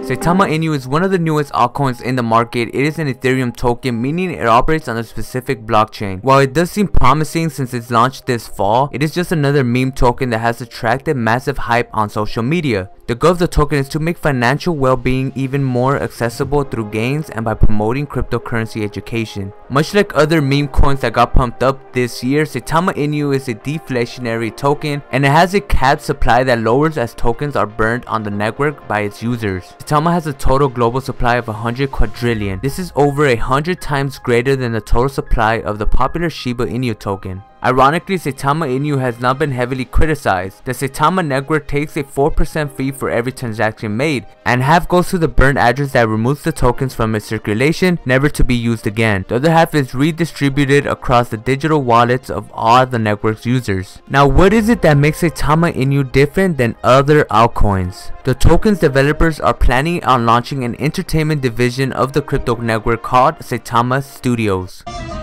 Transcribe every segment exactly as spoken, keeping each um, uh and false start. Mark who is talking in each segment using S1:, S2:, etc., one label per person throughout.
S1: Saitama Inu is one of the newest altcoins in the market. It is an Ethereum token, meaning it operates on a specific blockchain. While it does seem promising since its launched this fall, it is just another meme token that has attracted massive hype on social media. The goal of the token is to make financial well-being even more accessible through games and by promoting cryptocurrency education. Much like other meme coins that got pumped up this year, Saitama Inu is a deflationary token and it has a capped supply that lowers as tokens are burned on the network by its users. Saitama has a total global supply of one hundred quadrillion. This is over a hundred times greater than the total supply of the popular Shiba Inu token. Ironically, Saitama Inu has not been heavily criticized. The Saitama network takes a four percent fee for every transaction made, and half goes to the burned address that removes the tokens from its circulation, never to be used again. The other half is redistributed across the digital wallets of all the network's users. Now, what is it that makes Saitama Inu different than other altcoins? The token's developers are planning on launching an entertainment division of the crypto network called Saitama Studios.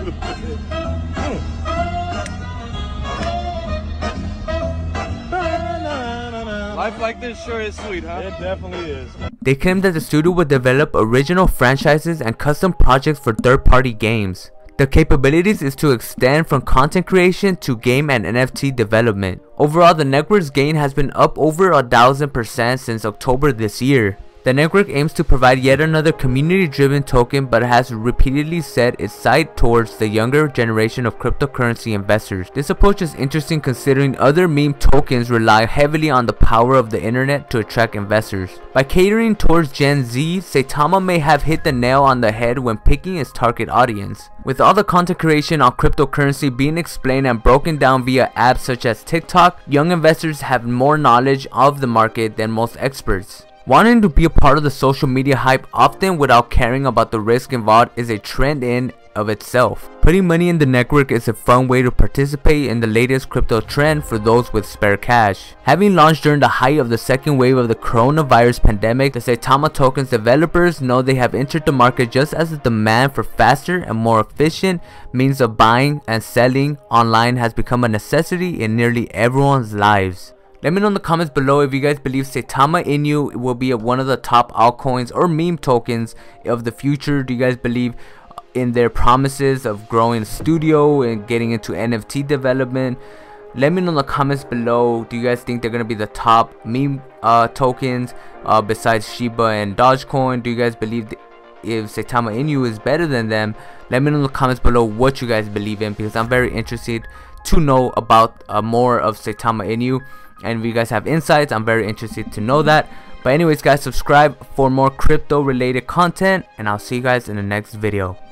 S2: Life like this sure is sweet, huh?
S3: It definitely is.
S1: They claim that the studio would develop original franchises and custom projects for third-party games. The capabilities is to extend from content creation to game and N F T development. Overall, the network's gain has been up over a thousand percent since October this year. The network aims to provide yet another community-driven token, but has repeatedly set its sight towards the younger generation of cryptocurrency investors. This approach is interesting considering other meme tokens rely heavily on the power of the internet to attract investors. By catering towards Gen Z, Saitama may have hit the nail on the head when picking its target audience. With all the content creation on cryptocurrency being explained and broken down via apps such as TikTok, young investors have more knowledge of the market than most experts. Wanting to be a part of the social media hype often without caring about the risk involved is a trend in of itself. Putting money in the network is a fun way to participate in the latest crypto trend for those with spare cash. Having launched during the height of the second wave of the coronavirus pandemic, the Saitama token's developers know they have entered the market just as the demand for faster and more efficient means of buying and selling online has become a necessity in nearly everyone's lives. Let me know in the comments below if you guys believe Saitama Inu will be one of the top altcoins or meme tokens of the future. Do you guys believe in their promises of growing a studio and getting into N F T development? Let me know in the comments below. Do you guys think they're going to be the top meme uh, tokens uh, besides Shiba and Dogecoin? Do you guys believe if Saitama Inu is better than them? Let me know in the comments below what you guys believe in, because I'm very interested to know about uh, more of Saitama Inu. And if you guys have insights, I'm very interested to know that. But anyways guys, subscribe for more crypto related content, and I'll see you guys in the next video.